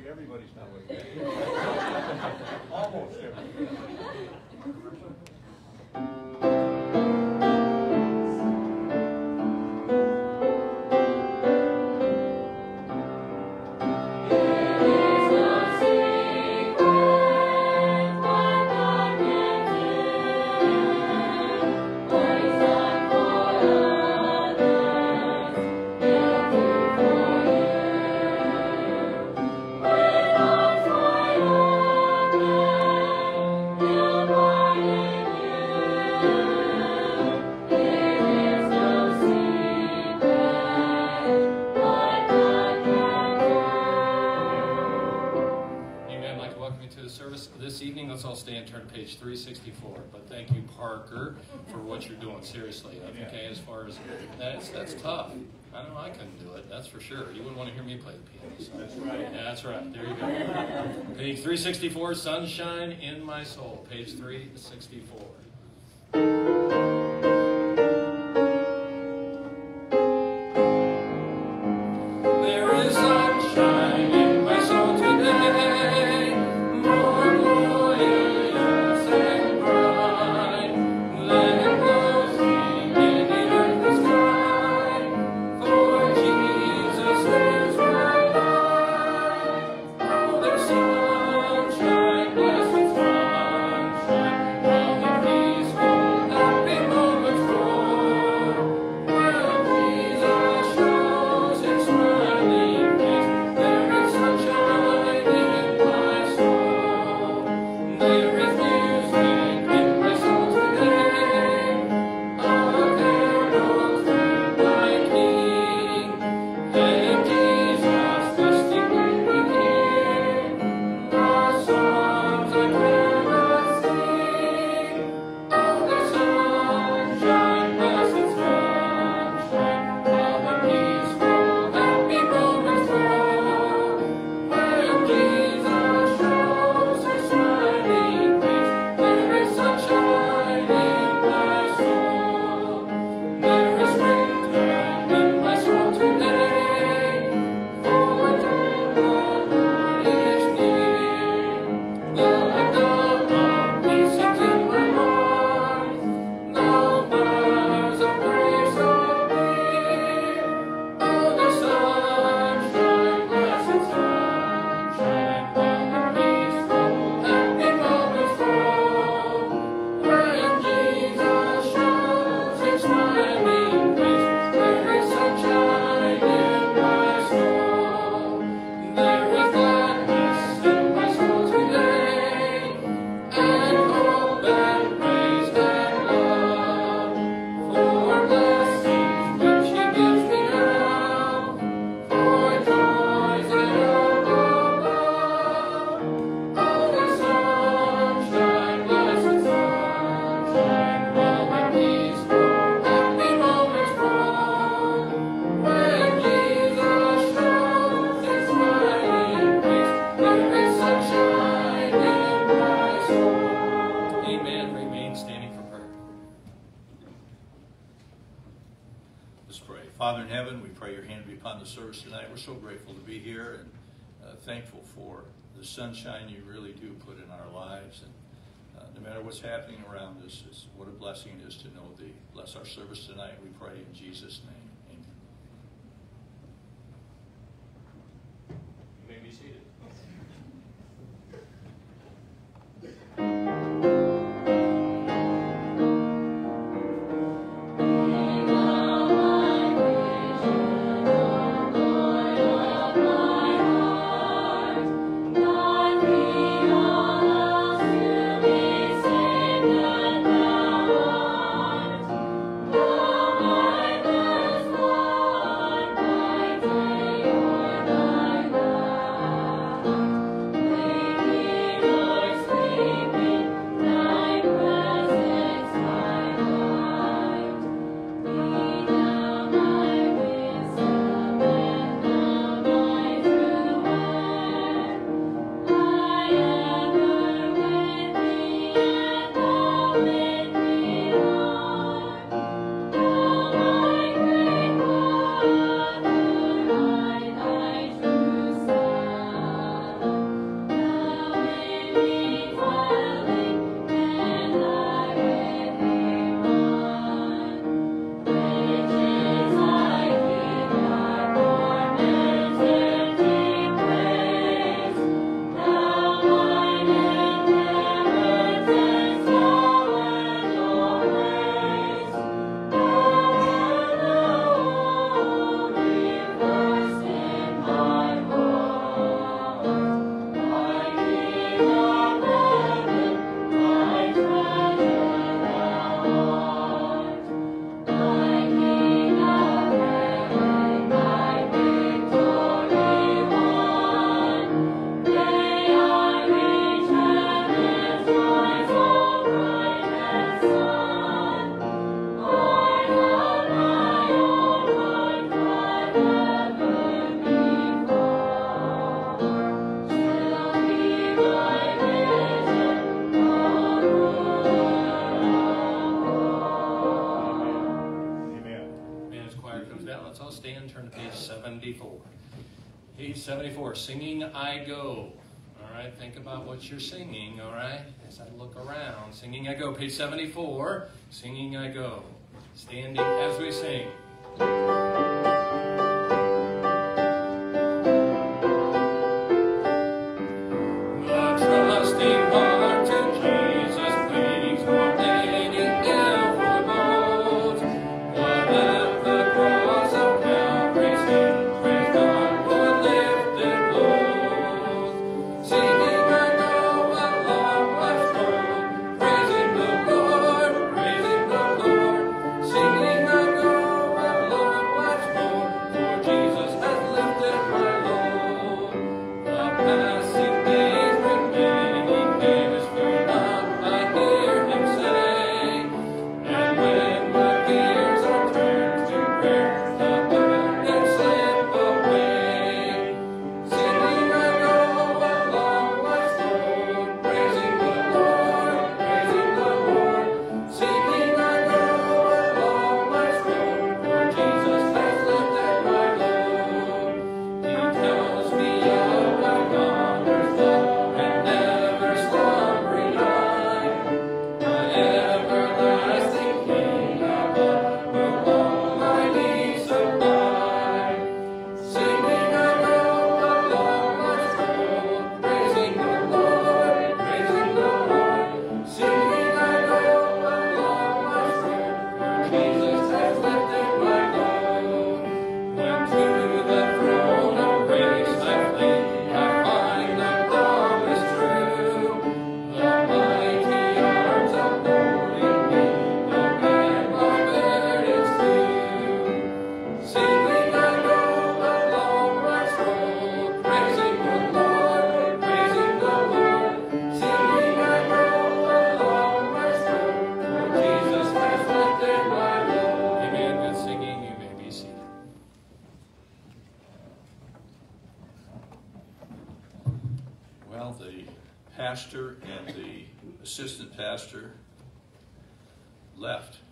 everybody's not with me. Almost everybody. Page 364, but thank you, Parker, for what you're doing. Seriously, okay. As far as that's tough. I know I couldn't do it. That's for sure. You wouldn't want to hear me play the piano. So. That's right. Yeah, that's right. There you go. Page 364, Sunshine in My Soul. Page 364. There is sunshine in my soul today. More glorious and bright than those in the earthly sky. For Jesus is my life. Oh, there's sunshine, blessed sunshine, how the peaceful, happy moments flow. When Jesus shows His smiling face, there is sunshine in my soul. There is music in my soul today, a carol to my King, and Jesus resting with me here. The songs I cannot sing. Oh, the sunshine, blessed sunshine, how the peaceful, happy moments flow. When Jesus shows His smiling face, there is sunshine in my soul. There is springtime in my soul today, for the Lord is near. The dove of peace sings in my heart, the bars of grace appear. Oh, the sunshine, blessed sunshine, how the peaceful, happy moments flow. When Jesus shows His smiling face, there is sunshine in my soul. There is gladness in my soul today, and hope and praise and love, for blessings which He gives me now, for joys that are above. Oh, the sunshine, blessed sunshine, how the peaceful, happy moments flow. When Jesus shows His smiling face, there is sunshine in my soul. Amen. Remain standing for prayer. Let's pray. Father in heaven, we pray your hand be upon the service tonight. We're so grateful to be here and thankful for the sunshine you really do put in our lives. And no matter what's happening around us, what a blessing it is to know thee. Bless our service tonight, we pray in Jesus' name. Amen. You may be seated. The let's all stand, turn to page 74. Page 74, Singing I Go. All right, think about what you're singing, all right? As I look around, Singing I Go. Page 74, Singing I Go. Standing as we sing. Pastor and the assistant pastor left.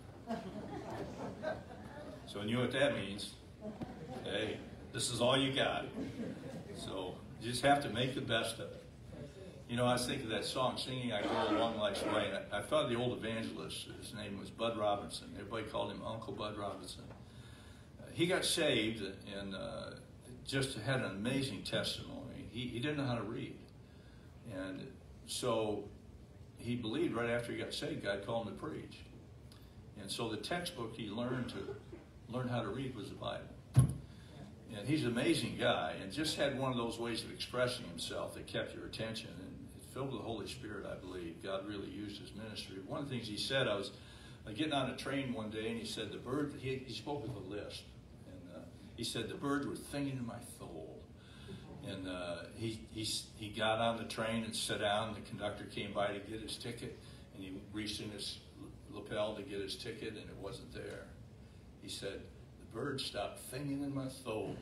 So you know what that means. Hey, this is all you got. So you just have to make the best of it. You know, I was thinking of that song, Singing I Go Along Life's Way. I thought of the old evangelist. His name was Bud Robinson. Everybody called him Uncle Bud Robinson. He got saved and just had an amazing testimony. He didn't know how to read. And so he believed right after he got saved, God called him to preach. And so the textbook he learned how to read was the Bible. And he's an amazing guy and just had one of those ways of expressing himself that kept your attention. And filled with the Holy Spirit, I believe. God really used his ministry. One of the things he said, I was getting on a train one day, and he said, the bird, he spoke with a lisp. And he said, the birds were singing in my soul. And he got on the train and sat down. The conductor came by to get his ticket, and he reached in his lapel to get his ticket, and it wasn't there. He said, the birds stopped singing in my soul.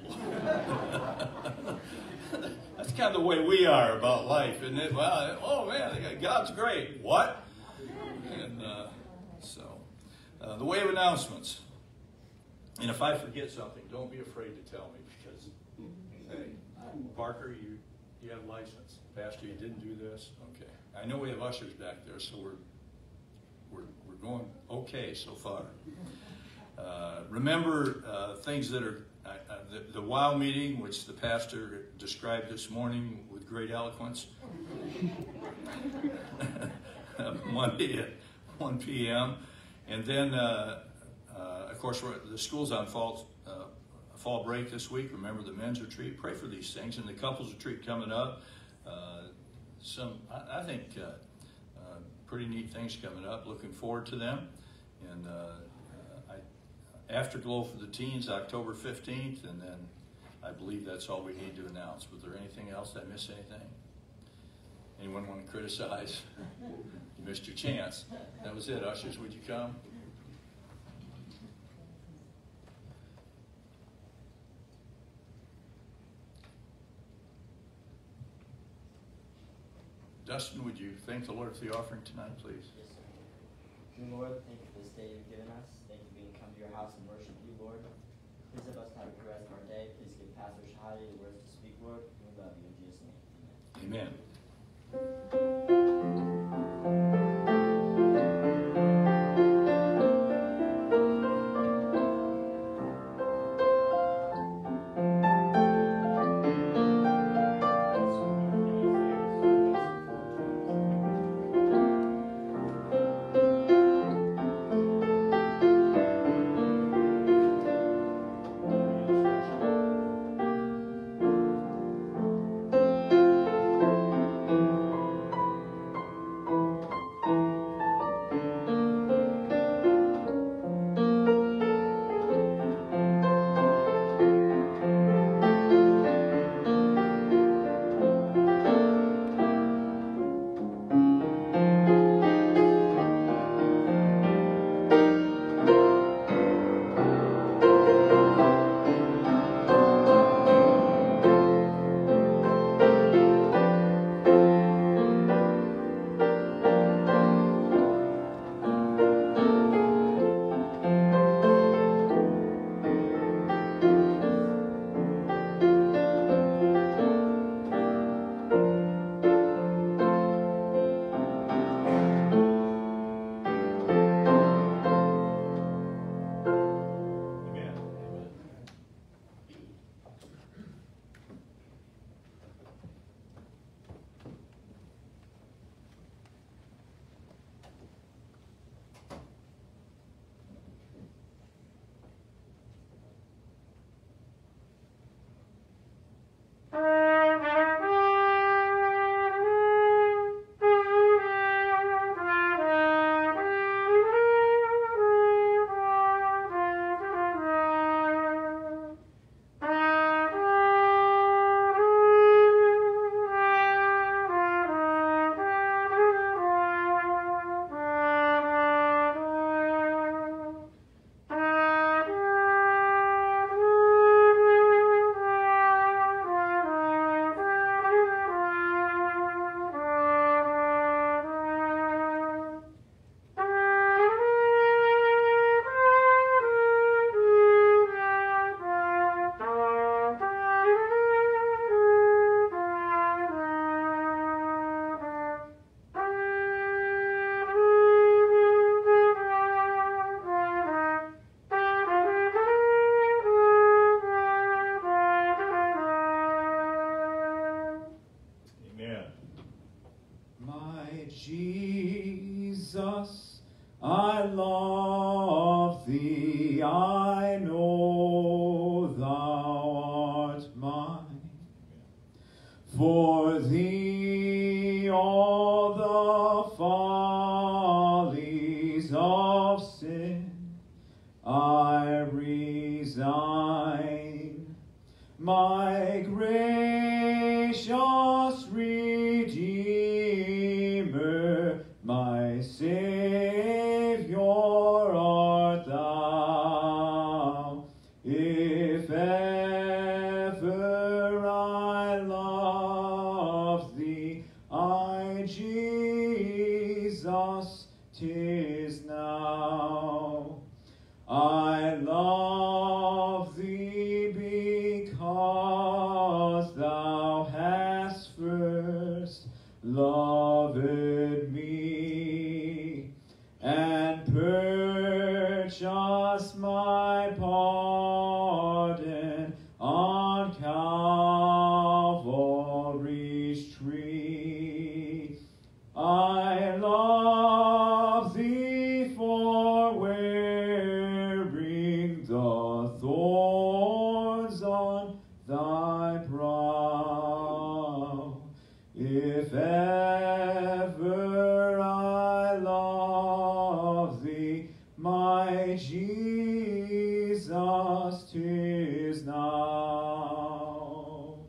That's kind of the way we are about life, isn't it? Well, oh man, God's great. What? And the way of announcements. And if I forget something, don't be afraid to tell me, because, hey, Parker, you have license. Pastor, you didn't do this? Okay. I know we have ushers back there, so we're going okay so far. Remember things that are the WOW meeting, which the pastor described this morning with great eloquence. 1 p.m. And then, of course, the school's on fall break this week. Remember the men's retreat. Pray for these things. And the couples retreat coming up. I think, pretty neat things coming up. Looking forward to them. And Afterglow for the teens, October 15th, and then I believe that's all we need to announce. Was there anything else? Did I miss anything? Anyone want to criticize? You missed your chance. That was it. Ushers, would you come? Dustin, would you thank the Lord for the offering tonight, please? Yes, sir. Dear Lord, thank you for this day you've given us. Thank you for being come to your house and worship you, Lord. Please help us have a good rest of our day. Please give Pastor Shahadi the words to speak, Lord. We love you in Jesus' name. Amen. Jesus, I love thee, I know thou art mine. For thee all the follies of sin I resign. My gracious Redeemer, my Savior art thou. If ever I love thee, I, Jesus, 'tis now. I love thee because thou hast first loved me and purchased my pardon on Calvary's tree. I love thee for wearing the thorns on thy brow. If ever I love thee, my Jesus, 'tis now.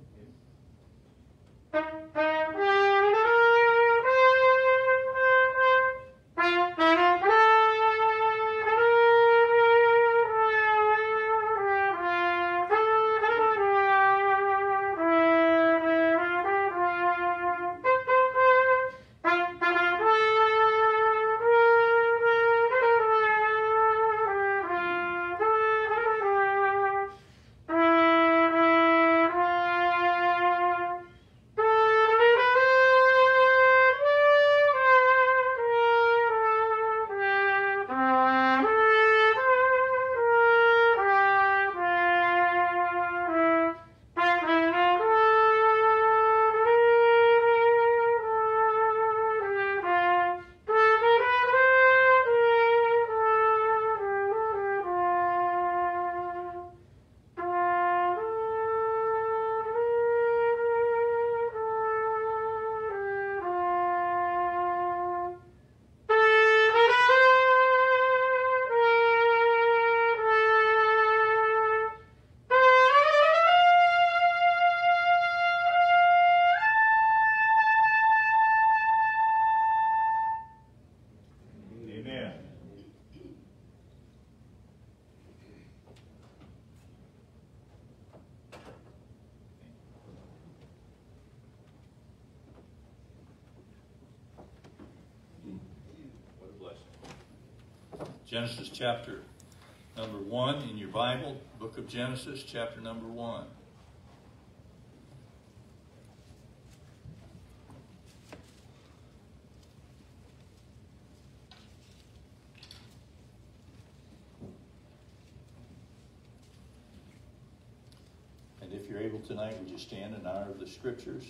Genesis chapter number 1 in your Bible, book of Genesis, chapter number 1. And if you're able tonight, would you stand in honor of the scriptures?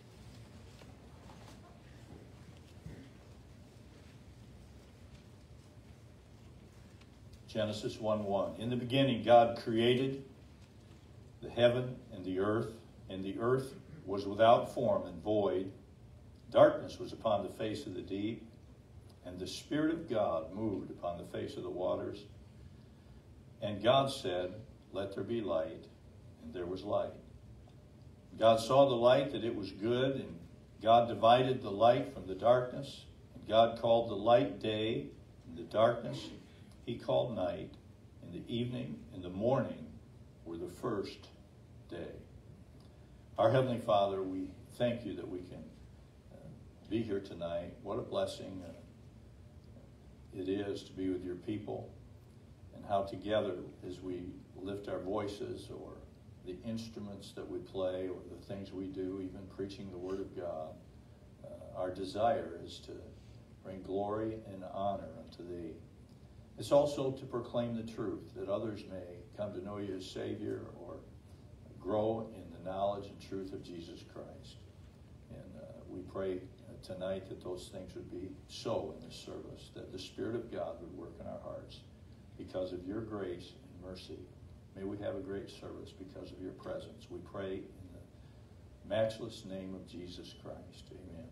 Genesis 1:1. In the beginning, God created the heaven and the earth was without form and void. Darkness was upon the face of the deep, and the Spirit of God moved upon the face of the waters. And God said, "Let there be light," and there was light. God saw the light that it was good, and God divided the light from the darkness. And God called the light day, and the darkness He called night. And the evening and the morning were the first day. Our Heavenly Father, we thank you that we can be here tonight. What a blessing it is to be with your people, and how together as we lift our voices, or the instruments that we play, or the things we do, even preaching the Word of God, our desire is to bring glory and honor unto thee. It's also to proclaim the truth, that others may come to know you as Savior, or grow in the knowledge and truth of Jesus Christ. And we pray tonight that those things would be so in this service, that the Spirit of God would work in our hearts because of your grace and mercy. May we have a great service because of your presence. We pray in the matchless name of Jesus Christ. Amen.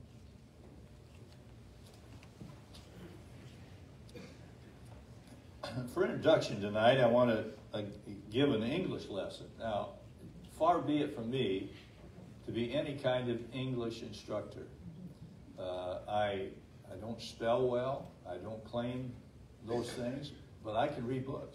For introduction tonight, I want to give an English lesson. Now, far be it from me to be any kind of English instructor. I don't spell well. I don't claim those things, but I can read books,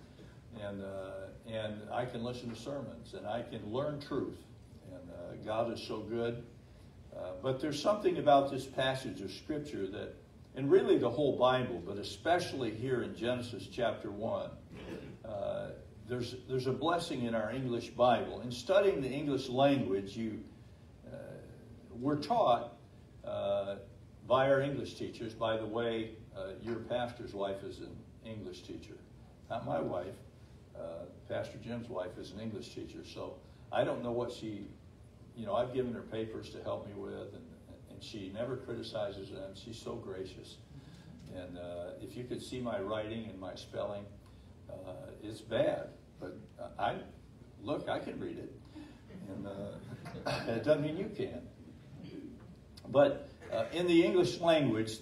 and I can listen to sermons, and I can learn truth. And God is so good. But there's something about this passage of Scripture that, and really the whole Bible, but especially here in Genesis chapter 1, there's a blessing in our English Bible. In studying the English language, we're taught by our English teachers. By the way, your pastor's wife is an English teacher. Not my wife. Pastor Jim's wife is an English teacher. So I don't know what she, I've given her papers to help me with, and she never criticizes them. She's so gracious. And if you could see my writing and my spelling, it's bad. But I can read it. And it doesn't mean you can. But in the English language,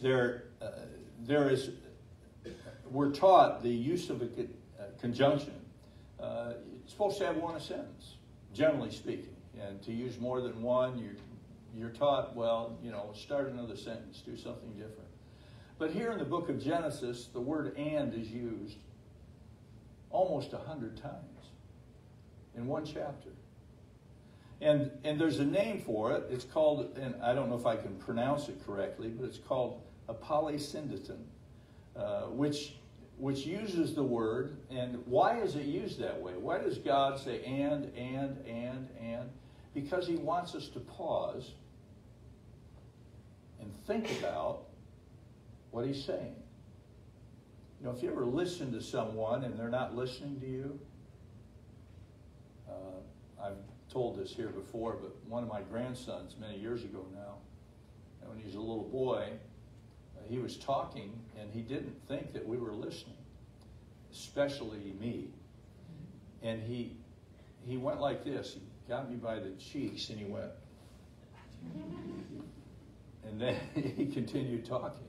we're taught the use of a conjunction. It's supposed to have one a sentence, generally speaking. And to use more than one, you're taught, start another sentence, do something different. But here in the book of Genesis, the word "and" is used almost 100 times in one chapter. And there's a name for it. It's called, and I don't know if I can pronounce it correctly, but it's called a polysyndeton, which uses the word. And why is it used that way? Why does God say and? Because he wants us to pause and think about what he's saying. If you ever listen to someone and they're not listening to you, I've told this here before, but one of my grandsons many years ago now, when he was a little boy, he was talking and he didn't think that we were listening, especially me. And he went like this. He got me by the cheeks and he went. And then he continued talking.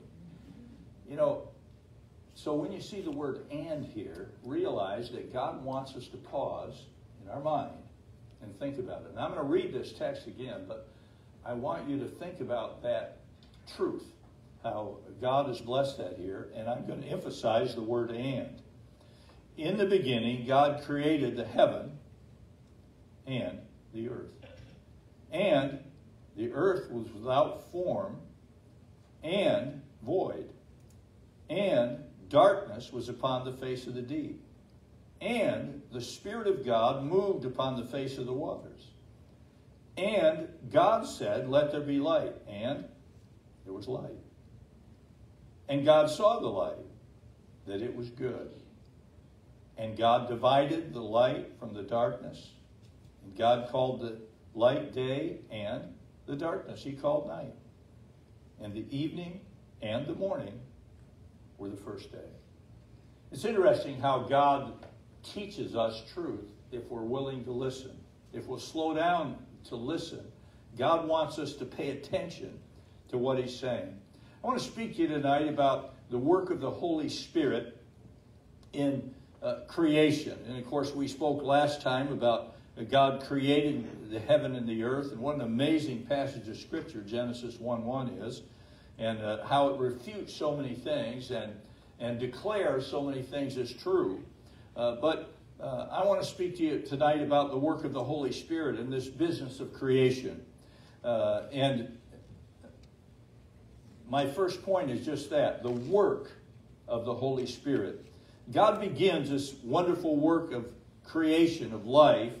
So when you see the word "and" here, realize that God wants us to pause in our mind and think about it. And I'm going to read this text again, but I want you to think about that truth, how God has blessed that here, and I'm going to emphasize the word "and." In the beginning, God created the heaven and the earth. And the earth was without form and void, and darkness was upon the face of the deep, and the Spirit of God moved upon the face of the waters. And God said, let there be light. And there was light. And God saw the light, that it was good. And God divided the light from the darkness. And God called the light day, and the darkness He called night. And the evening and the morning were the first day. It's interesting how God teaches us truth if we're willing to listen. If we'll slow down to listen, God wants us to pay attention to what He's saying. I want to speak to you tonight about the work of the Holy Spirit in creation. And of course, we spoke last time about God creating the heaven and the earth, and what an amazing passage of Scripture Genesis 1:1 is, and how it refutes so many things and declares so many things as true. But I want to speak to you tonight about the work of the Holy Spirit in this business of creation. And my first point is just that, the work of the Holy Spirit. God begins this wonderful work of creation, of life,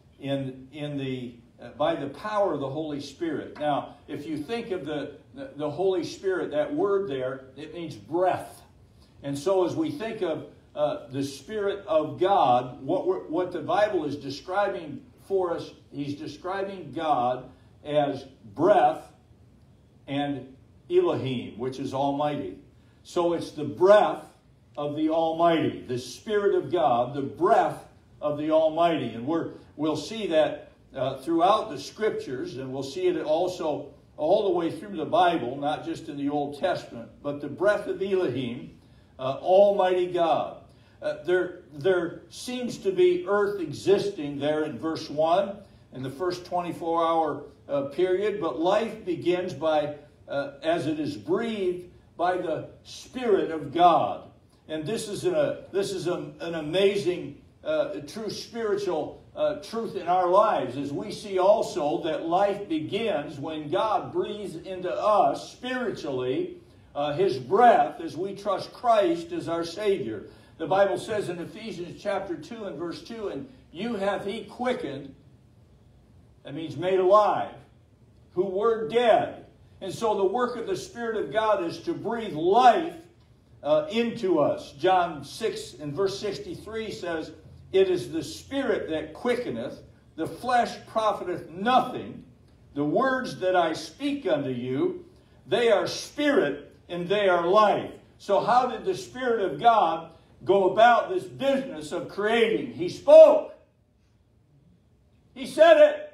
by the power of the Holy Spirit. Now, if you think of the Holy Spirit, that word there, it means breath. And so as we think of the Spirit of God, what the Bible is describing for us, He's describing God as breath and Elohim, which is Almighty. So it's the breath of the Almighty, the Spirit of God, the breath of the Almighty. And we'll see that throughout the Scriptures, and we'll see it also all the way through the Bible, not just in the Old Testament, but the breath of Elohim, Almighty God. There seems to be earth existing there in verse 1 in the first 24-hour period, but life begins by, as it is breathed, by the Spirit of God. And this is an amazing, true spiritual truth in our lives, as we see also that life begins when God breathes into us spiritually His breath as we trust Christ as our Savior. The Bible says in Ephesians chapter 2 and verse 2, and you hath He quickened, that means made alive, who were dead. And so the work of the Spirit of God is to breathe life into us. John 6 and verse 63 says, it is the Spirit that quickeneth, the flesh profiteth nothing. The words that I speak unto you, they are spirit and they are life. So how did the Spirit of God go about this business of creating? He spoke. He said it.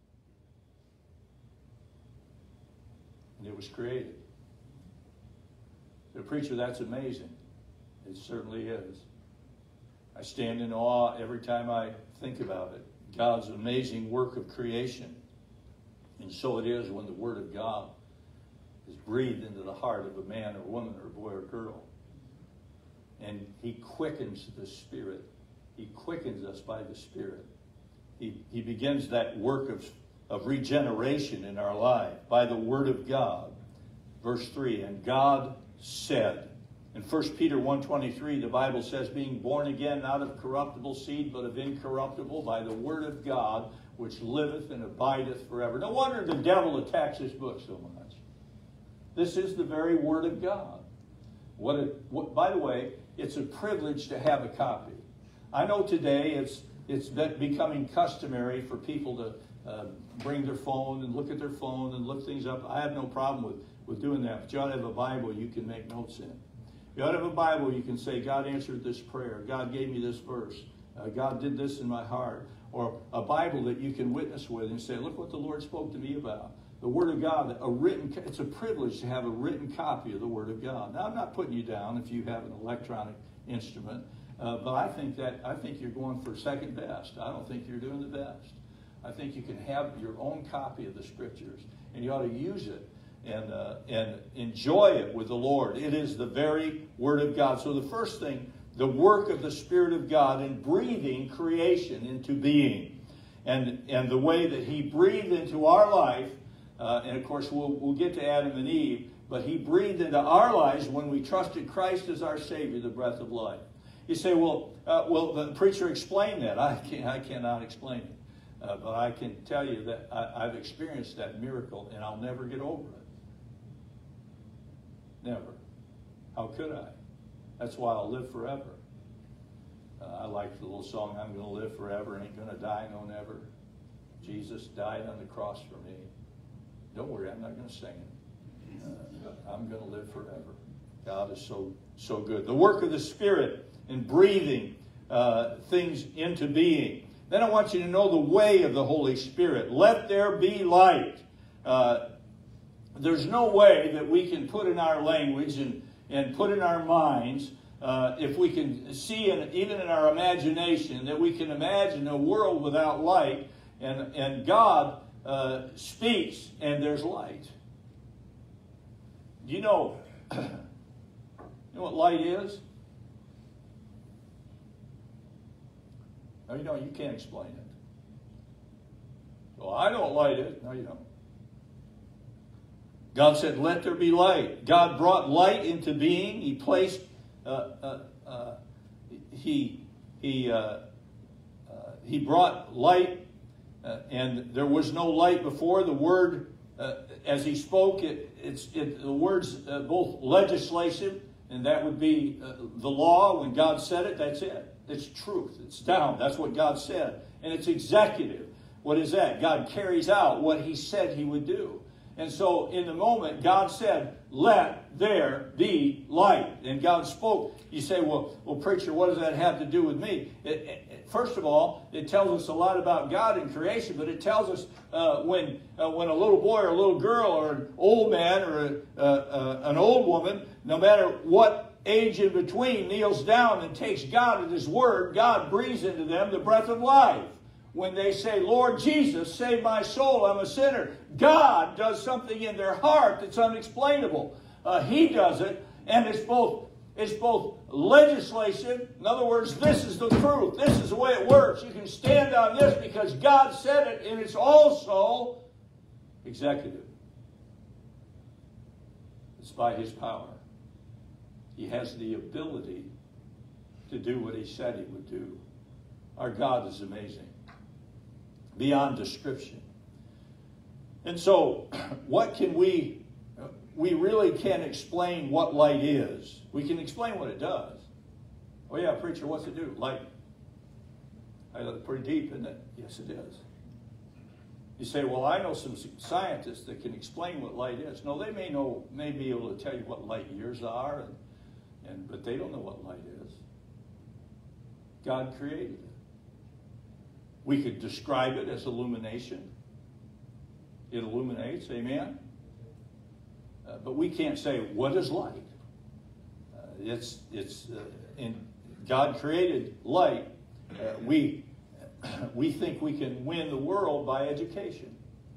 And it was created. The preacher, that's amazing. It certainly is. I stand in awe every time I think about it. God's amazing work of creation. And so it is when the Word of God is breathed into the heart of a man or woman or boy or girl. And He quickens the Spirit. He quickens us by the Spirit. He begins that work of regeneration in our life by the Word of God. Verse 3, and God said. In 1 Peter 1:23, the Bible says, being born again not of corruptible seed, but of incorruptible, by the Word of God, which liveth and abideth forever. No wonder the devil attacks this book so much. This is the very Word of God. By the way, it's a privilege to have a copy. I know today it's becoming customary for people to bring their phone and look at their phone and look things up. I have no problem with doing that. But you ought to have a Bible you can make notes in. You ought to have a Bible you can say, God answered this prayer. God gave me this verse. God did this in my heart. Or a Bible that you can witness with and say, look what the Lord spoke to me about. The Word of God, it's a privilege to have a written copy of the Word of God. Now, I'm not putting you down if you have an electronic instrument, but I think you're going for second best. I don't think you're doing the best. I think you can have your own copy of the Scriptures, and you ought to use it and enjoy it with the Lord. It is the very Word of God. So the first thing, the work of the Spirit of God in breathing creation into being, and the way that He breathed into our life. And of course, we'll get to Adam and Eve. but he breathed into our lives when we trusted Christ as our Savior, the breath of life. You say, well, the preacher explained that. I cannot explain it. But I can tell you that I've experienced that miracle, and I'll never get over it. Never. How could I? That's why I'll live forever. I like the little song, I'm going to live forever, ain't going to die no never. Jesus died on the cross for me. Don't worry, I'm not going to sing it. I'm going to live forever. God is so good. The work of the Spirit in breathing things into being. Then I want you to know the way of the Holy Spirit. Let there be light. There's no way that we can put in our language and put in our minds, if we can see, even in our imagination, that we can imagine a world without light, and God speaks and there's light. You know what light is? No, you don't. You can't explain it. Well, I know what light is. No, you don't. God said, let there be light. God brought light into being. He placed, he brought light, and there was no light before. The word, as he spoke, the words both legislative, and that would be the law. When God said it, that's it. It's truth. It's down. That's what God said. And it's executive. What is that? God carries out what he said he would do. And so in the moment, God said, let there be light. And God spoke. You say, well, preacher, what does that have to do with me? First of all, it tells us a lot about God and creation, but it tells us when a little boy or a little girl or an old man or an old woman, no matter what age in between, kneels down and takes God at his word, God breathes into them the breath of life. When they say, Lord Jesus, save my soul, I'm a sinner, God does something in their heart that's unexplainable. He does it, and it's both legislation. In other words, this is the truth. This is the way it works. You can stand on this because God said it, and it's also executive. It's by his power. He has the ability to do what he said he would do. Our God is amazing, beyond description. And so, what can we really can't explain what light is. We can explain what it does. Oh yeah, preacher, what's it do? Light. I look pretty deep, isn't it? Yes, it is. You say, well, I know some scientists that can explain what light is. No, they may be able to tell you what light years are, but they don't know what light is. God created it. We could describe it as illumination. It illuminates, amen? But we can't say, what is light? God created light. We think we can win the world by education.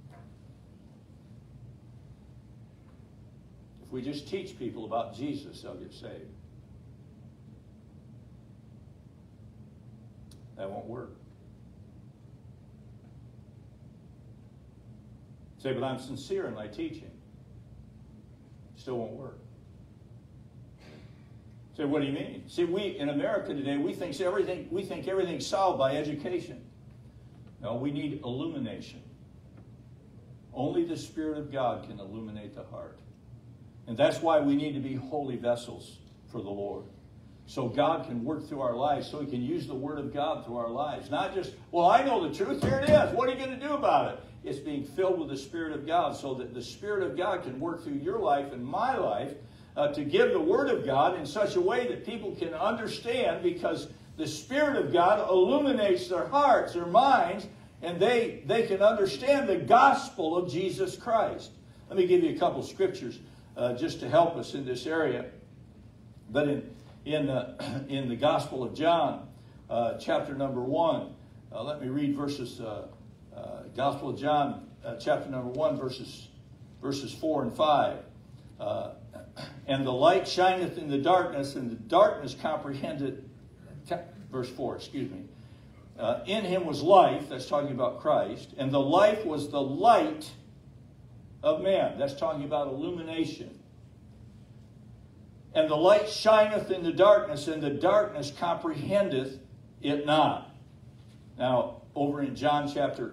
If we just teach people about Jesus, they'll get saved. That won't work. Say, but I'm sincere in my teaching. Still won't work. Say, what do you mean? See, we in America today, we think everything's solved by education. No, we need illumination. Only the Spirit of God can illuminate the heart. And that's why we need to be holy vessels for the Lord. So God can work through our lives, so he can use the Word of God through our lives. Not just, well, I know the truth, here it is. What are you going to do about it? It's being filled with the Spirit of God so that the Spirit of God can work through your life and my life to give the Word of God in such a way that people can understand, because the Spirit of God illuminates their hearts, their minds, and they can understand the gospel of Jesus Christ. Let me give you a couple scriptures just to help us in this area. But in the Gospel of John, chapter number 1, let me read verses, Gospel of John, chapter number 1, verses 4 and 5. And the light shineth in the darkness, and the darkness comprehended, verse 4, excuse me. In him was life, that's talking about Christ, and the life was the light of man. That's talking about illumination. And the light shineth in the darkness, and the darkness comprehendeth it not. Now, over in John chapter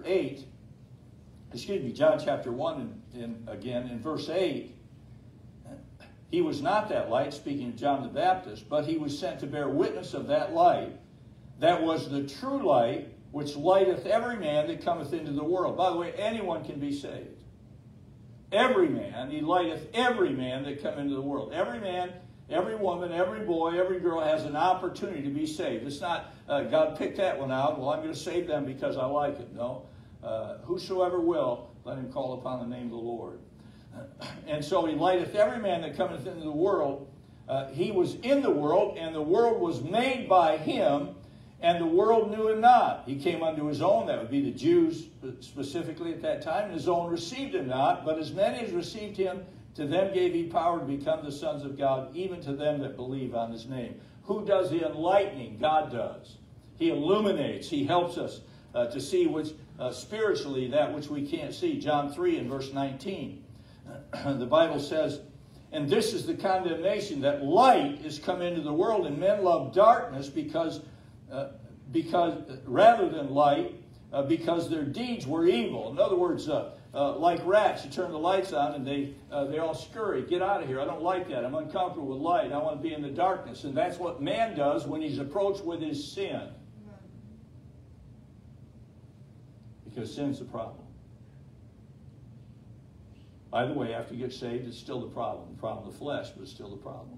1, and again in verse 8, he was not that light, speaking of John the Baptist, but he was sent to bear witness of that light, that was the true light, which lighteth every man that cometh into the world. By the way, anyone can be saved. Every man, he lighteth every man that come into the world. Every man, every woman, every boy, every girl has an opportunity to be saved. It's not, God picked that one out. Well, I'm going to save them because I like it. No. Whosoever will, let him call upon the name of the Lord. And so he lighteth every man that cometh into the world. He was in the world, and the world was made by him, and the world knew him not. He came unto his own, that would be the Jews specifically at that time, and his own received him not. But as many as received him, to them gave he power to become the sons of God, even to them that believe on his name. Who does the enlightening? God does. He illuminates. He helps us to see which spiritually that which we can't see. John 3 and verse 19. The Bible says, and this is the condemnation, that light is come into the world, and men love darkness because rather than light, because their deeds were evil. In other words, like rats, you turn the lights on and they all scurry. Get out of here. I don't like that. I'm uncomfortable with light. I want to be in the darkness. And that's what man does when he's approached with his sin. Because sin's the problem. By the way, after you get saved, it's still the problem. The problem of the flesh, but it's still the problem.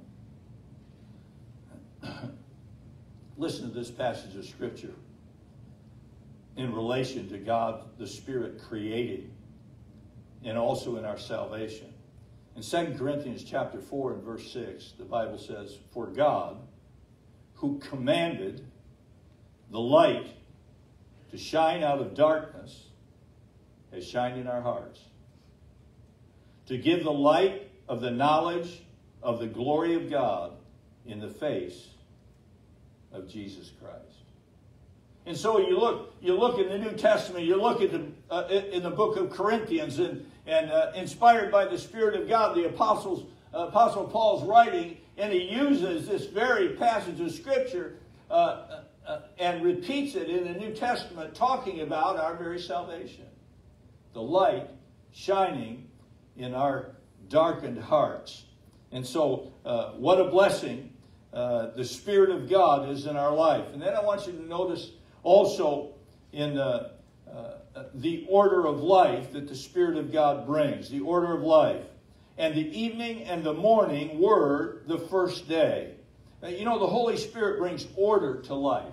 Listen to this passage of Scripture in relation to God, the Spirit creating, and also in our salvation. In 2 Corinthians chapter 4 and verse 6, the Bible says, for God, who commanded the light to shine out of darkness, has shined in our hearts, to give the light of the knowledge of the glory of God in the face of Jesus Christ. And so you look in the New Testament, you look at in the book of Corinthians, and inspired by the Spirit of God, the Apostle Paul's writing, and he uses this very passage of Scripture and repeats it in the New Testament, talking about our very salvation. The light shining in our darkened hearts. And so, what a blessing the Spirit of God is in our life. And then I want you to notice also in the order of life that the Spirit of God brings. The order of life. And the evening and the morning were the first day. You know, the Holy Spirit brings order to life.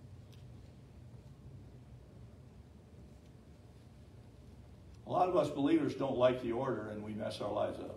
A lot of us believers don't like the order, and we mess our lives up.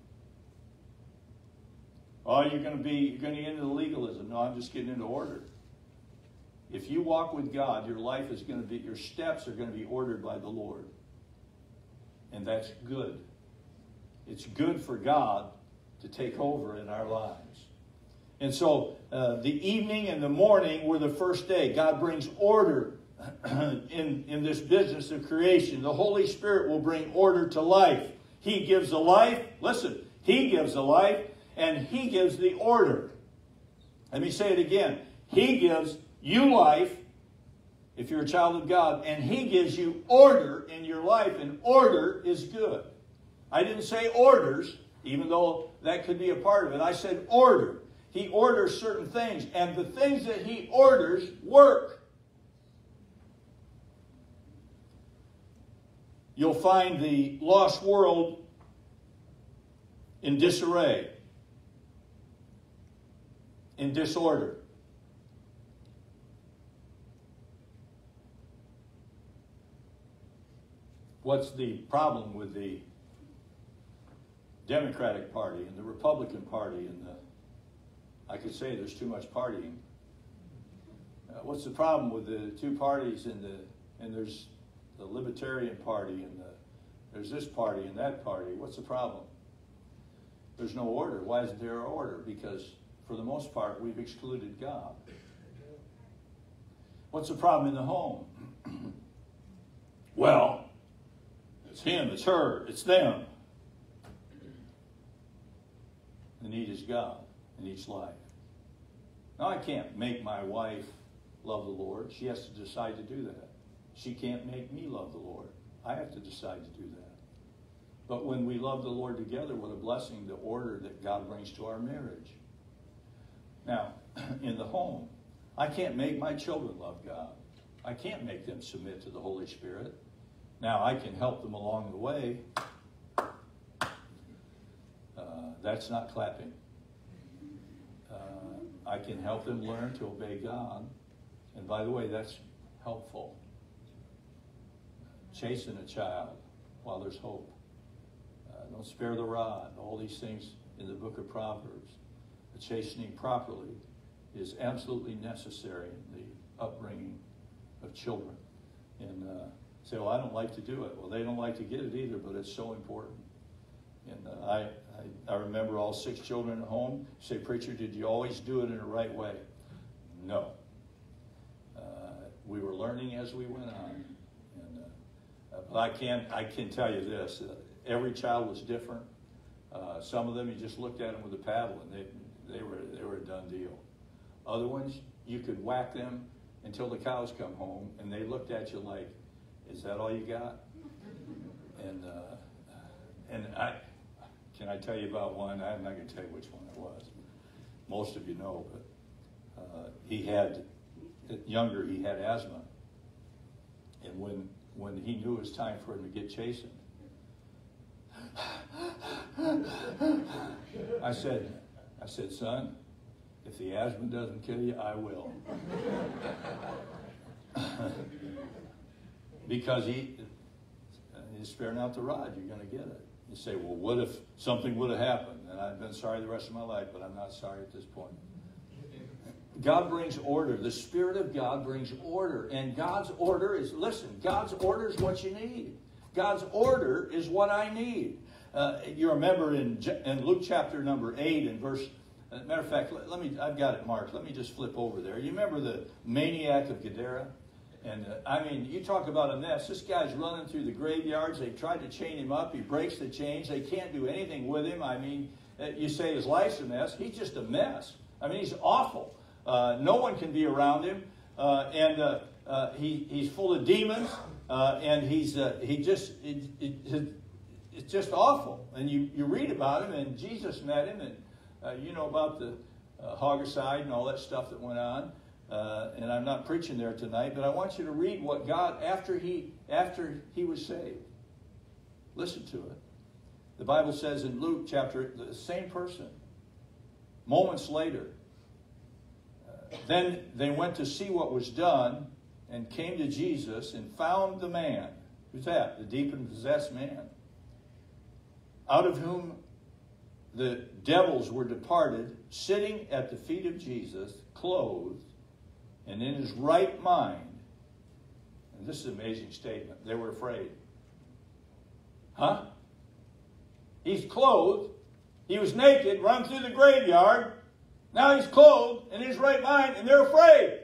Oh, you're going to get into the legalism. No, I'm just getting into order. If you walk with God, your life is going to be, your steps are going to be ordered by the Lord. And that's good. It's good for God to take over in our lives. And so the evening and the morning were the first day. God brings order in this business of creation. The Holy Spirit will bring order to life. He gives the life. Listen, He gives the life, and He gives the order. Let me say it again. He gives you life, if you're a child of God, and He gives you order in your life, and order is good. I didn't say orders, even though that could be a part of it. I said order. He orders certain things, and the things that He orders work. You'll find the lost world in disarray, in disorder. What's the problem with the Democratic Party and the Republican Party and I could say there's too much partying. What's the problem with the two parties and there's the Libertarian Party and there's this party and that party? What's the problem? There's no order. Why isn't there order? Because for the most part, we've excluded God. What's the problem in the home? Well, it's him, it's her, it's them. The need is God. in each life. Now, I can't make my wife love the Lord. She has to decide to do that. She can't make me love the Lord. I have to decide to do that. But when we love the Lord together, what a blessing, the order that God brings to our marriage. Now, in the home, I can't make my children love God. I can't make them submit to the Holy Spirit. Now, I can help them along the way. That's not clapping. I can help them learn to obey God. And by the way, that's helpful. Chasten a child while there's hope. Don't spare the rod. All these things in the book of Proverbs. The chastening properly is absolutely necessary in the upbringing of children. And say, well, I don't like to do it. Well, they don't like to get it either, but it's so important. And I remember all 6 children at home say, preacher, did you always do it in the right way? No. We were learning as we went on. And, but I can tell you this, every child was different. Some of them, you just looked at them with a paddle and they were a done deal. Other ones, you could whack them until the cows come home and they looked at you like, is that all you got? And can I tell you about one? I'm not going to tell you which one it was. Most of you know, but he had asthma. And when he knew it was time for him to get chastened, I said, son, if the asthma doesn't kill you, I will. Because he's sparing out the rod, you're going to get it. You say, well, what if something would have happened? And I've been sorry the rest of my life, but I'm not sorry at this point. God brings order. The Spirit of God brings order. And God's order is, listen, God's order is what you need. God's order is what I need. You remember in Luke chapter number 8 and verse, matter of fact, I've got it marked. Let me just flip over there. You remember the maniac of Gadara? And I mean, you talk about a mess. This guy's running through the graveyards. They tried to chain him up. He breaks the chains. They can't do anything with him. I mean, you say his life's a mess. He's just a mess. I mean, he's awful. No one can be around him. He's full of demons. And it's just awful. And you read about him, and Jesus met him, and you know about the Hogicide and all that stuff that went on. And I'm not preaching there tonight, but I want you to read what God, after he was saved. Listen to it. The Bible says in Luke chapter, the same person, moments later, then they went to see what was done and came to Jesus and found the man. Who's that? The demon-possessed man. Out of whom the devils were departed, sitting at the feet of Jesus, clothed, and in his right mind. And this is an amazing statement. They were afraid. Huh? He's clothed. He was naked, run through the graveyard. Now he's clothed in his right mind, and they're afraid.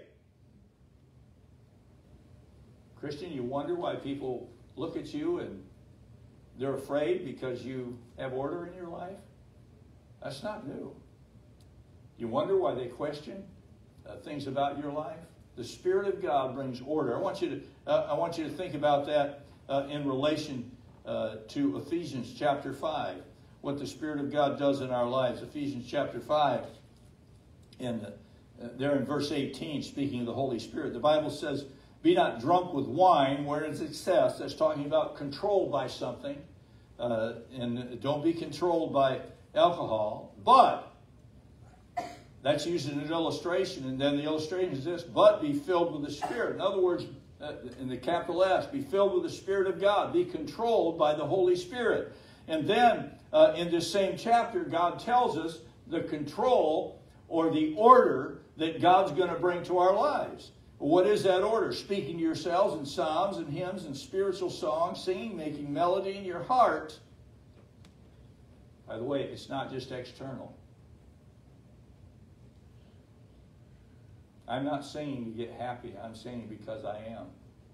Christian, you wonder why people look at you and they're afraid because you have order in your life? That's not new. You wonder why they question things about your life? The Spirit of God brings order. I want you to think about that in relation to Ephesians chapter 5, what the Spirit of God does in our lives. Ephesians chapter 5, and there in verse 18, speaking of the Holy Spirit, the Bible says, be not drunk with wine wherein is excess. That's talking about controlled by something. And don't be controlled by alcohol. But, that's used in an illustration. And then the illustration is this, but be filled with the Spirit. In other words, in the capital S, be filled with the Spirit of God. Be controlled by the Holy Spirit. And then, in this same chapter, God tells us the control or the order that God's going to bring to our lives. What is that order? Speaking to yourselves in psalms and hymns and spiritual songs, singing, making melody in your heart. By the way, it's not just external. I'm not singing to get happy. I'm singing because I am.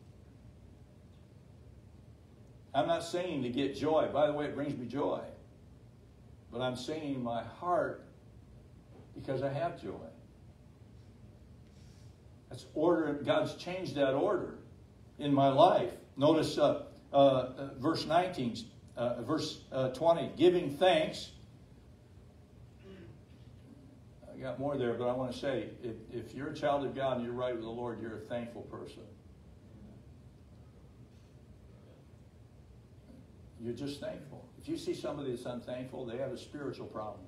I'm not singing to get joy. By the way, it brings me joy. But I'm singing in my heart Because I have joy. That's order. God's changed that order in my life. Notice verse 19, verse 20. Giving thanks. I got more there, but I want to say, if you're a child of God and you're right with the Lord, you're a thankful person. You're just thankful. If you see somebody that's unthankful, they have a spiritual problem.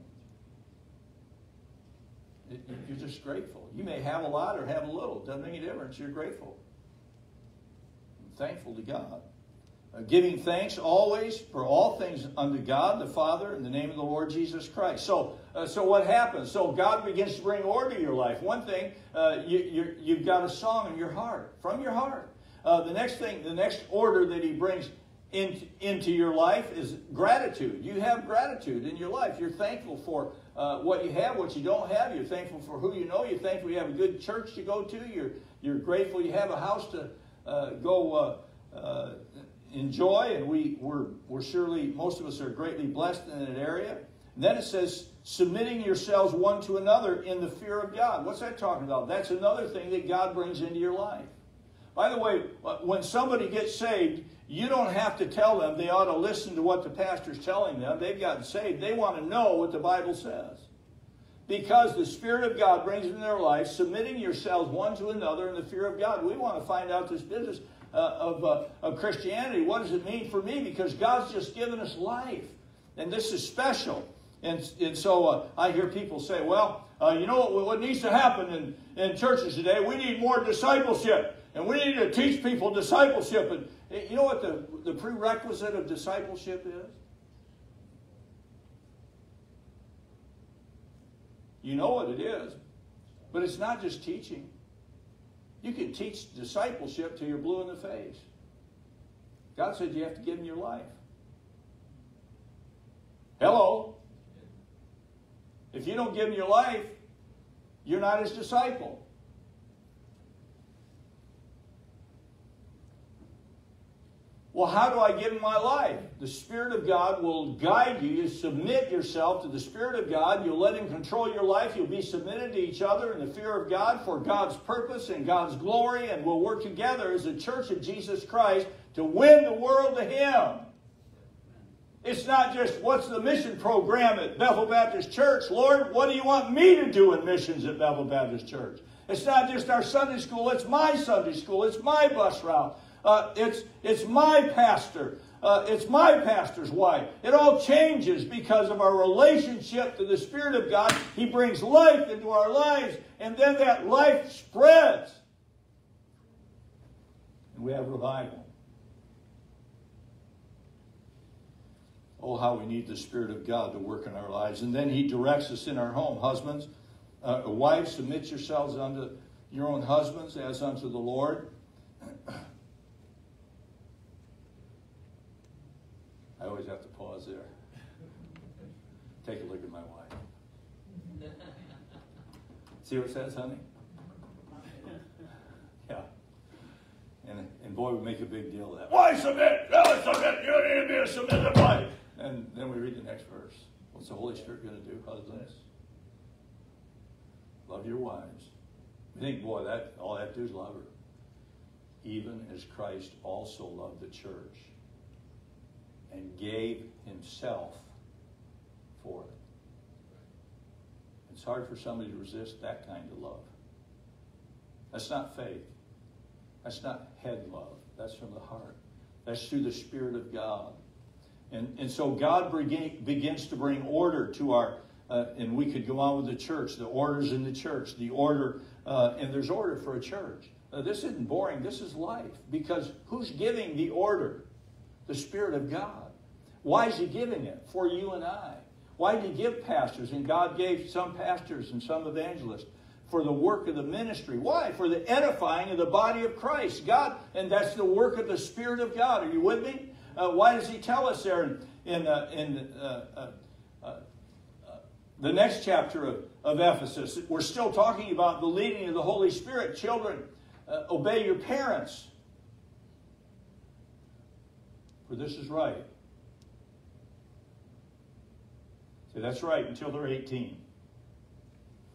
You're just grateful. You may have a lot or have a little. It doesn't make any difference. You're grateful. Thankful to God. Giving thanks always for all things unto God the Father in the name of the Lord Jesus Christ. So what happens? So God begins to bring order to your life. One thing, you've got a song in your heart, from your heart. The next order that he brings into your life is gratitude. You have gratitude in your life. You're thankful for what you have, what you don't have. You're thankful for who you know. You're thankful you have a good church to go to. You're grateful you have a house to go enjoy. And we're surely, most of us are greatly blessed in that area. And then it says, submitting yourselves one to another in the fear of God. What's that talking about? That's another thing that God brings into your life. By the way, when somebody gets saved, you don't have to tell them they ought to listen to what the pastor's telling them. They've gotten saved. They want to know what the Bible says. Because the Spirit of God brings in their life, submitting yourselves one to another in the fear of God. We want to find out this business of Christianity. What does it mean for me? Because God's just given us life. And this is special. And so I hear people say, well, you know what needs to happen in churches today? We need more discipleship. And we need to teach people discipleship. And you know what the prerequisite of discipleship is? You know what it is. But it's not just teaching. You can teach discipleship till you're blue in the face. God said you have to give him your life. Hello? If you don't give him your life, you're not his disciple. Well, how do I give him my life? The Spirit of God will guide you. You submit yourself to the Spirit of God. You'll let him control your life. You'll be submitted to each other in the fear of God for God's purpose and God's glory. And we'll work together as a church of Jesus Christ to win the world to him. It's not just, what's the mission program at Bethel Baptist Church? Lord, what do you want me to do in missions at Bethel Baptist Church? It's not just our Sunday school. It's my Sunday school. It's my bus route. It's my pastor. It's my pastor's wife. It all changes because of our relationship to the Spirit of God. He brings life into our lives, and then that life spreads. And we have revival. Oh, how we need the Spirit of God to work in our lives. And then he directs us in our home. Husbands, wives, submit yourselves unto your own husbands as unto the Lord. I always have to pause there. Take a look at my wife. See what it says, honey? Yeah. And boy, we make a big deal of that. Why submit? No, submit. You need to be a submissive wife. And then we read the next verse. What's the Holy Spirit going to do, husbands? Love your wives. You think, boy, all I have to do is love her. Even as Christ also loved the church and gave himself for it. It's hard for somebody to resist that kind of love. That's not faith. That's not head love. That's from the heart. That's through the Spirit of God. And so God begins to bring order to our, and we could go on with the church, the orders in the church, the order, and there's order for a church. This isn't boring. This is life. Because who's giving the order? The Spirit of God. Why is he giving it? For you and I. Why did he give pastors? And God gave some pastors and some evangelists for the work of the ministry. Why? For the edifying of the body of Christ. God, and that's the work of the Spirit of God. Are you with me? Why does he tell us there in the next chapter of Ephesus? We're still talking about the leading of the Holy Spirit. Children, obey your parents. For this is right. See, that's right, until they're 18.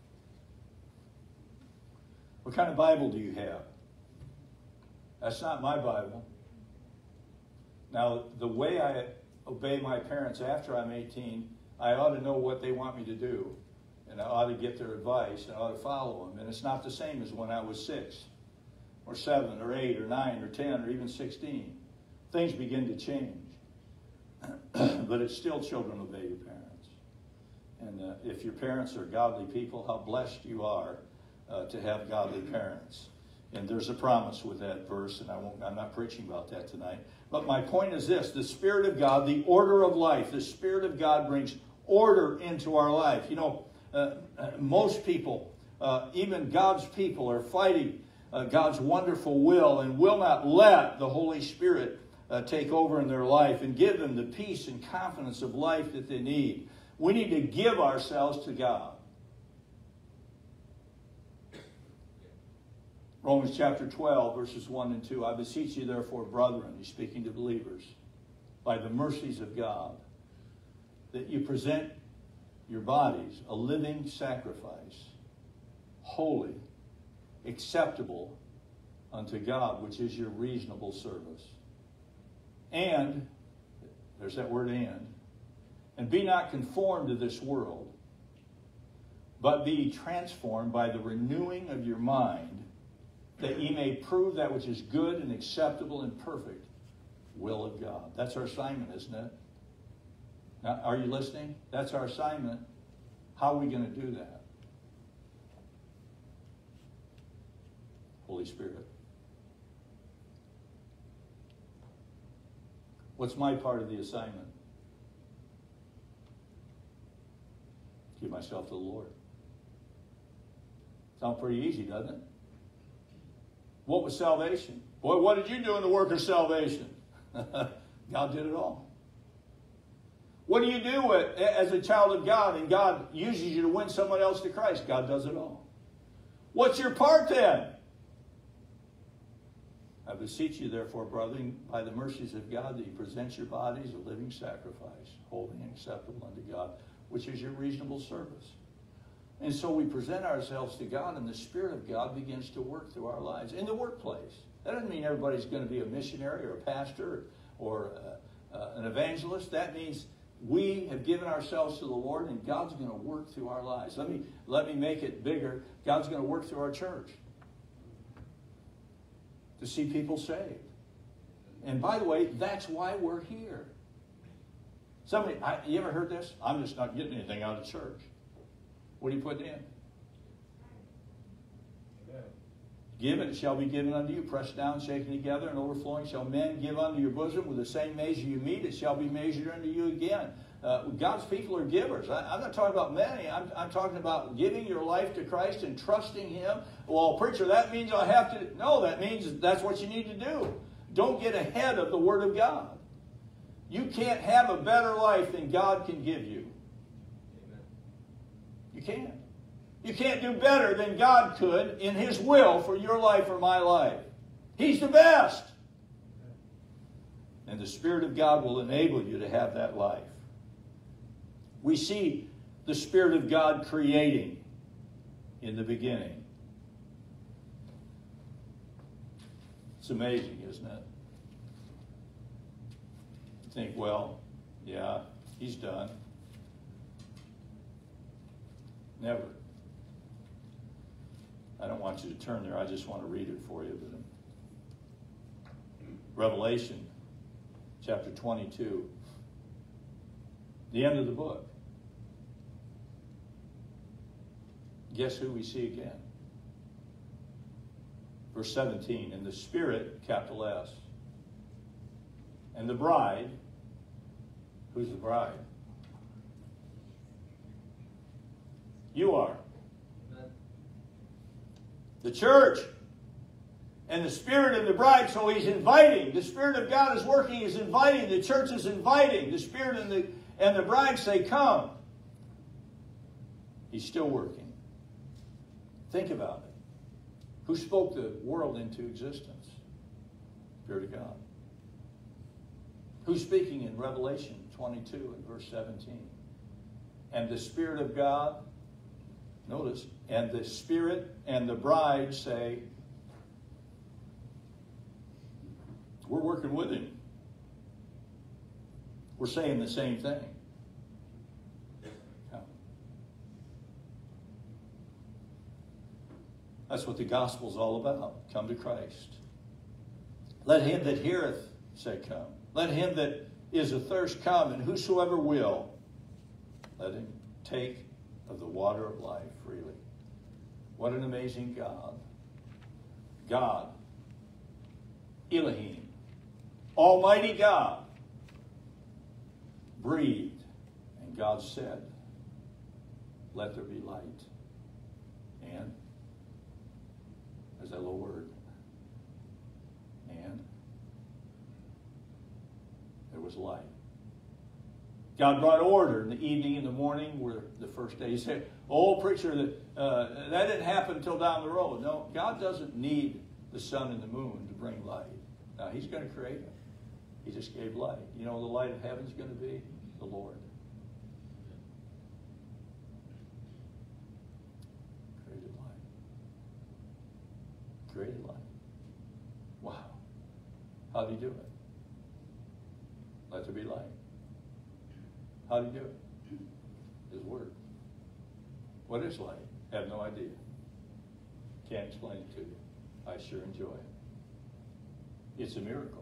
What kind of Bible do you have? That's not my Bible. Now, the way I obey my parents after I'm 18, I ought to know what they want me to do. And I ought to get their advice, and I ought to follow them. And it's not the same as when I was 6, or 7, or 8, or 9, or 10, or even 16. Things begin to change. But it's still children obey your parents. And if your parents are godly people, how blessed you are to have godly parents. And there's a promise with that verse, and I'm not preaching about that tonight. But my point is this: the Spirit of God, the order of life, the Spirit of God brings order into our life. You know, most people, even God's people, are fighting God's wonderful will and will not let the Holy Spirit take over in their life and give them the peace and confidence of life that they need. We need to give ourselves to God. Romans chapter 12, verses 1 and 2. I beseech you, therefore, brethren, he's speaking to believers, by the mercies of God, that you present your bodies a living sacrifice, holy, acceptable unto God, which is your reasonable service. And, there's that word and be not conformed to this world, but be transformed by the renewing of your mind, that ye may prove that which is good and acceptable and perfect will of God. That's our assignment, isn't it? Now, are you listening? That's our assignment. How are we going to do that? Holy Spirit. What's my part of the assignment? Give myself to the Lord. Sounds pretty easy, doesn't it? What was salvation? Boy, what did you do in the work of salvation? God did it all. What do you do as a child of God and God uses you to win someone else to Christ? God does it all. What's your part then? I beseech you, therefore, brethren, by the mercies of God, that you present your bodies a living sacrifice, holy and acceptable unto God, which is your reasonable service. And so we present ourselves to God, and the Spirit of God begins to work through our lives. In the workplace. That doesn't mean everybody's going to be a missionary or a pastor or an evangelist. That means we have given ourselves to the Lord, and God's going to work through our lives. Let me make it bigger. God's going to work through our church to see people saved. And by the way, that's why we're here. You ever heard this? I'm just not getting anything out of church. What are you putting in? Give it, it shall be given unto you. Pressed down, shaken together, and overflowing shall men give unto your bosom. With the same measure you meet, it shall be measured unto you again. God's people are givers. I'm not talking about many. I'm talking about giving your life to Christ and trusting Him. Well, preacher, that means I have to... No, that means that's what you need to do. Don't get ahead of the Word of God. You can't have a better life than God can give you. You can't. You can't do better than God could in His will for your life or my life. He's the best. And the Spirit of God will enable you to have that life. We see the Spirit of God creating in the beginning. It's amazing, isn't it? You think, well, yeah, He's done. Never. I don't want you to turn there. I just want to read it for you. Revelation chapter 22. The end of the book. Guess who we see again? Verse 17. And the Spirit, capital S. And the bride. Who's the bride? You are. The church. And the Spirit and the bride. So He's inviting. The Spirit of God is working. He's inviting. The church is inviting. The Spirit and the bride say, come. He's still working. Think about it. Who spoke the world into existence? Spirit of God. Who's speaking in Revelation 22 and verse 17? And the Spirit of God Notice, and the Spirit and the bride say, we're working with him. We're saying the same thing. Come. That's what the gospel's all about. Come to Christ. Let him that heareth say, come. Let him that is athirst come, and whosoever will, let him take of the water of life freely. What an amazing God. God, Elohim, Almighty God, breathed, and God said, let there be light. And, there's that little word, and there was light. God brought order in the evening and the morning were the first day. He said, oh, preacher, that didn't happen until down the road. No, God doesn't need the sun and the moon to bring light. Now, he's going to create them. He just gave light. You know the light of heaven is going to be? The Lord. Created light. Created light. Wow. How did he do it? Let there be light. How do you do it? His Word. What is light? I have no idea. Can't explain it to you. I sure enjoy it. It's a miracle.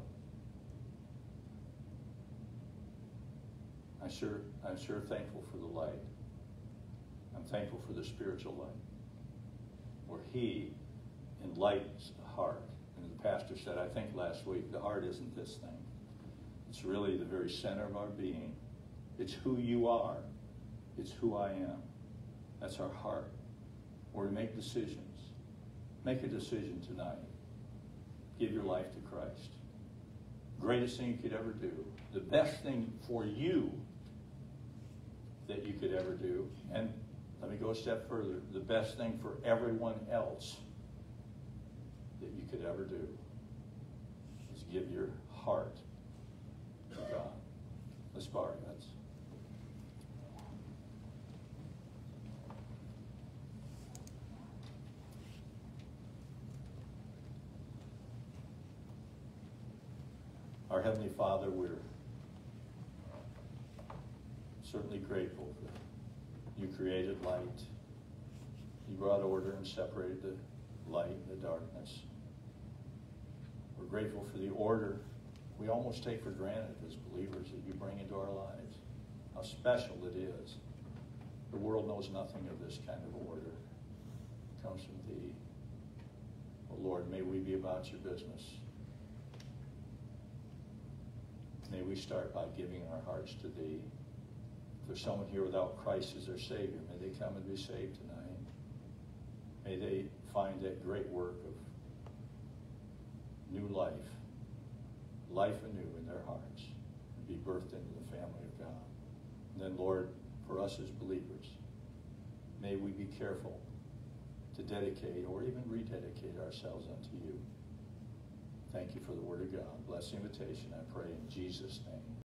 I'm sure thankful for the light. I'm thankful for the spiritual light, where he enlightens the heart. And the pastor said, I think last week, the heart isn't this thing. It's really the very center of our being. It's who you are. It's who I am. That's our heart. Where we make decisions. Make a decision tonight. Give your life to Christ. Greatest thing you could ever do. The best thing for you that you could ever do. And let me go a step further. The best thing for everyone else that you could ever do is give your heart to God. Let's bow our heads. Our Heavenly Father, we're certainly grateful that you created light. You brought order and separated the light and the darkness. We're grateful for the order we almost take for granted as believers that you bring into our lives. How special it is. The world knows nothing of this kind of order. It comes from thee. Oh Lord, may we be about your business. May we start by giving our hearts to thee. If there's someone here without Christ as their Savior, may they come and be saved tonight. May they find that great work of new life anew in their hearts, and be birthed into the family of God. And then, Lord, for us as believers, may we be careful to dedicate or even rededicate ourselves unto you. Thank you for the Word of God. Bless the invitation, I pray in Jesus' name.